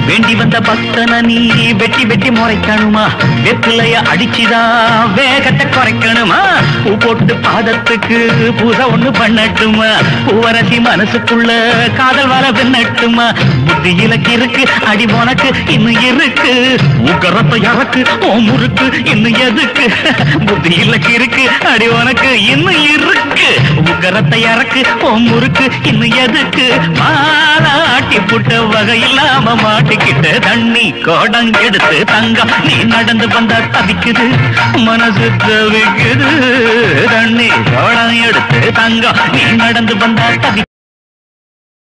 வேண்டி வந்த பக்தன நீ வெட்டி வெட்டி முறைக்கணுமா? வெற்றிலைய அடிச்சுதான் வேகத்தை குறைக்கணுமா? பூ போட்டு பாதத்துக்கு பூசை ஒண்ணு பண்ணட்டுமா? பூவரசி மனசுக்குள்ள காதல் வர பின்னட்டுமா? புத்தியில இருக்கு அடி உனக்கு இன்னும் இருக்கு. உக்கரத்தை இறக்கு ஓ முறுக்கு இன்னும் எதுக்கு? புத்தியில இருக்கு அடி உனக்கு இன்னும் இருக்கு. உக்கரத்தை இறக்கு ஓ முறுக்கு இன்னும் எதுக்கு? மாலாட்டி புட்ட வகை இல்லாம மாட்டிக்கிட்ட தண்ணி கோடம் எடுத்து தங்கம் நீ நடந்து வந்தா தவிக்குது மனசு தவிக்குது. தண்ணி கோடம் எடுத்து தங்கம் நீ நடந்து வந்தா தவி